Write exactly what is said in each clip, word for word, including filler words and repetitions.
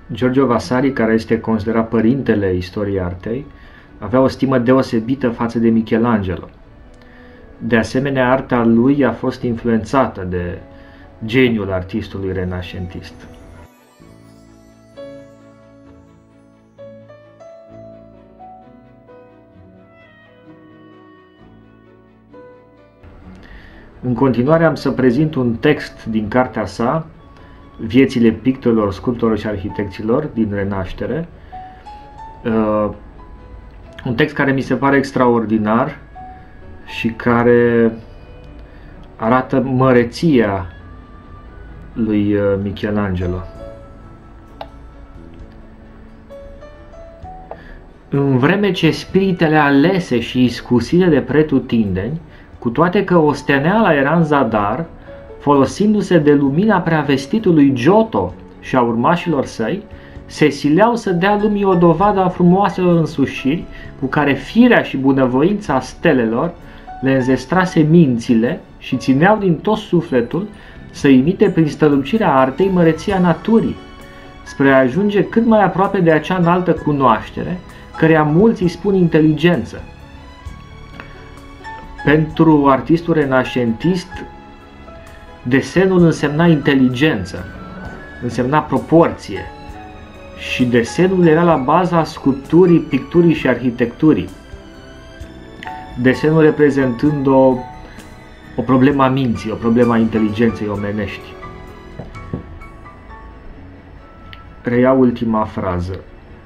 Giorgio Vasari, care este considerat părintele istoriei artei, avea o stimă deosebită față de Michelangelo. De asemenea, arta lui a fost influențată de geniul artistului renascentist. În continuare am să prezint un text din cartea sa, Viețile pictorilor, sculptorilor și arhitecților din Renaștere, uh, un text care mi se pare extraordinar și care arată măreția lui Michelangelo. În vreme ce spiritele alese și iscusite de pretutindeni, cu toate că osteneala era în zadar, folosindu-se de lumina preavestitului Giotto și a urmașilor săi, se sileau să dea lumii o dovadă a frumoaselor însușiri cu care firea și bunăvoința stelelor le înzestrase mințile și țineau din tot sufletul să imite prin strălucirea artei măreția naturii, spre a ajunge cât mai aproape de acea înaltă cunoaștere, căreia mulți îi spun inteligență. Pentru artistul renascentist, desenul însemna inteligență, însemna proporție și desenul era la baza sculpturii, picturii și arhitecturii. Desenul reprezentând o, o problemă a minții, o problemă a inteligenței omenești. Reiau ultima frază.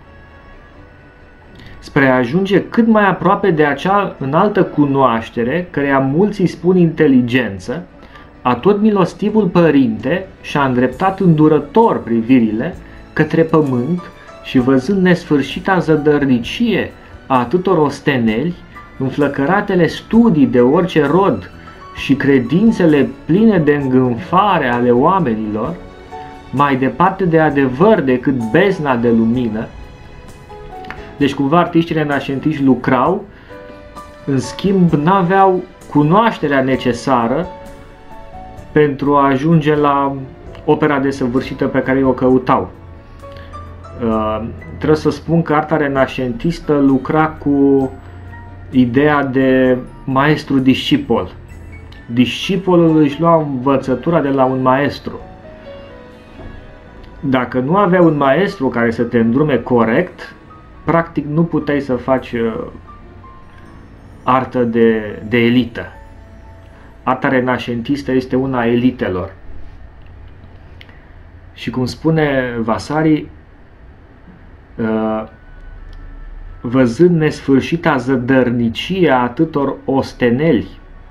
Spre a ajunge cât mai aproape de acea înaltă cunoaștere, căreia mulți îi spun inteligență, atot milostivul părinte și-a îndreptat îndurător privirile către pământ și văzând nesfârșita zădărnicie a atâtor osteneli, înflăcăratele studii de orice rod și credințele pline de îngânfare ale oamenilor, mai departe de adevăr decât bezna de lumină. Deci cumva artiștii renascentiști lucrau, în schimb n-aveau cunoașterea necesară pentru a ajunge la opera desăvârșită pe care o căutau. Uh, trebuie să spun că arta renascentistă lucra cu ideea de maestru-discipol. Discipolul își lua învățătura de la un maestru. Dacă nu avea un maestru care să te îndrume corect, practic nu puteai să faci uh, artă de, de elită. Arta renascentistă este una a elitelor. Și cum spune Vasari, uh, văzând nesfârșita zădărnicie a atâtor osteneli.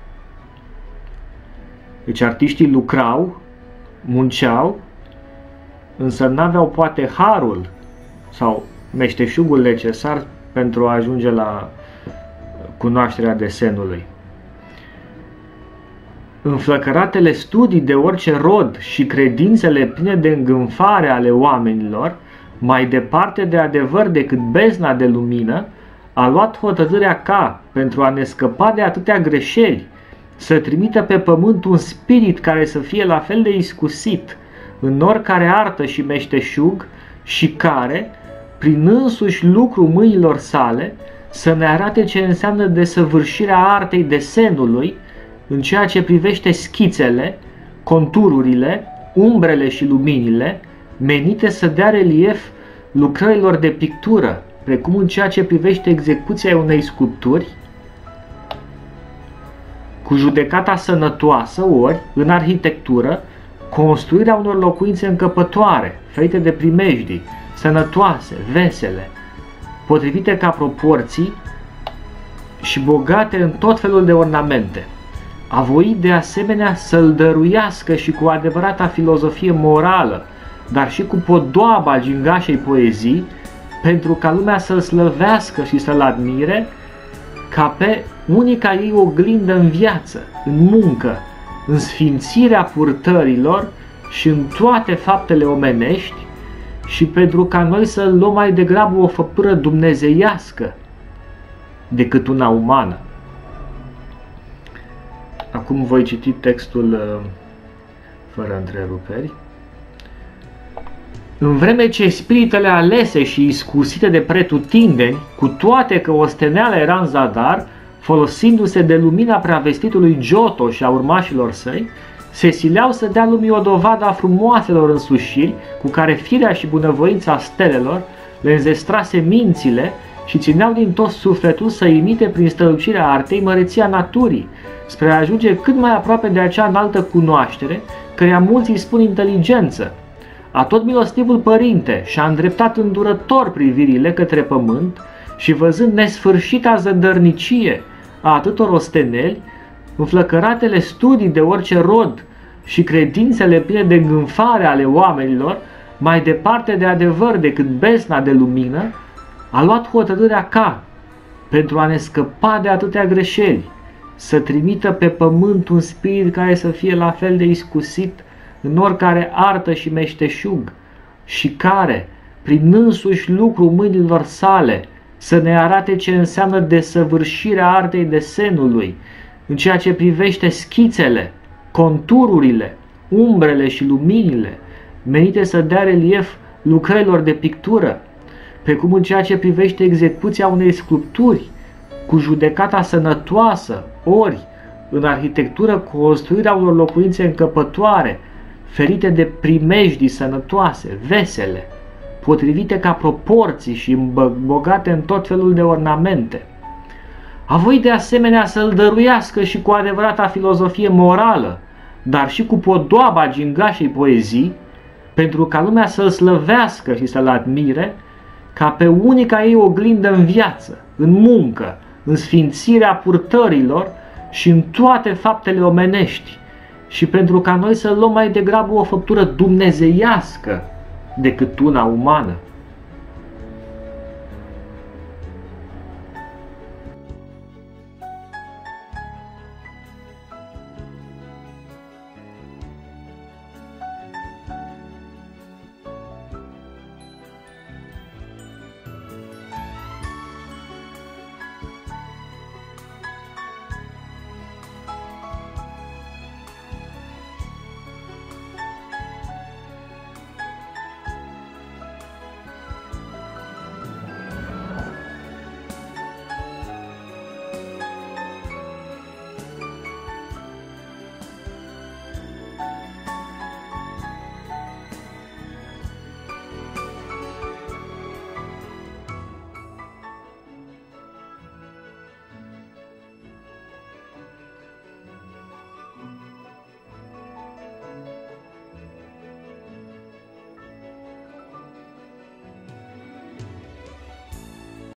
Deci artiștii lucrau, munceau, însă n-aveau poate harul sau meșteșugul necesar pentru a ajunge la cunoașterea desenului. Înflăcăratele studii de orice rod și credințele pline de îngânfare ale oamenilor, mai departe de adevăr decât bezna de lumină, a luat hotărârea ca, pentru a ne scăpa de atâtea greșeli, să trimită pe pământ un spirit care să fie la fel de iscusit în oricare artă și meșteșug și care, prin însuși lucru mâinilor sale, să ne arate ce înseamnă desăvârșirea artei desenului în ceea ce privește schițele, contururile, umbrele și luminile, menite să dea relief lucrărilor de pictură, precum în ceea ce privește execuția unei sculpturi, cu judecata sănătoasă, ori, în arhitectură, construirea unor locuințe încăpătoare, feite de primejdii, sănătoase, vesele, potrivite ca proporții și bogate în tot felul de ornamente. A voit de asemenea să-l dăruiască și cu adevărata filozofie morală, dar și cu podoaba gingașei poezii, pentru ca lumea să-l slăvească și să-l admire, ca pe unica ei oglindă în viață, în muncă, în sfințirea purtărilor și în toate faptele omenești, și pentru ca noi să luăm mai degrabă o făptură dumnezeiască decât una umană. Acum voi citi textul fără întreruperi. În vreme ce spiritele alese și iscusite de pretutindeni, cu toate că osteneala era în zadar, folosindu-se de lumina preavestitului Giotto și a urmașilor săi, se sileau să dea lumii o dovadă a frumoaselor însușiri cu care firea și bunăvoința stelelor le înzestrase mințile și țineau din tot sufletul să imite prin strălucirea artei măreția naturii, spre a ajunge cât mai aproape de acea înaltă cunoaștere, căreia mulți îi spun inteligență. Atot-milostivul părinte și-a îndreptat îndurător privirile către pământ și, văzând nesfârșita zădărnicie a atâtor osteneli, înflăcăratele studii de orice rod și credințele pline de îngânfare ale oamenilor, mai departe de adevăr decât besna de lumină, a luat hotărârea ca, pentru a ne scăpa de atâtea greșeli, să trimită pe pământ un spirit care să fie la fel de iscusit în oricare artă și meșteșug și care, prin însuși lucru mâinilor sale, să ne arate ce înseamnă desăvârșirea artei desenului, în ceea ce privește schițele, contururile, umbrele și luminile, menite să dea relief lucrărilor de pictură, precum în ceea ce privește execuția unei sculpturi, cu judecata sănătoasă, ori, în arhitectură, construirea unor locuințe încăpătoare, ferite de primejdii sănătoase, vesele, potrivite ca proporții și bogate în tot felul de ornamente. A voit de asemenea să-l dăruiască și cu adevărata filozofie morală, dar și cu podoaba gingașei poezii, pentru ca lumea să-l slăvească și să-l admire, ca pe unica ei oglindă în viață, în muncă, în sfințirea purtărilor și în toate faptele omenești, și pentru ca noi să luăm mai degrabă o făptură dumnezeiască decât una umană.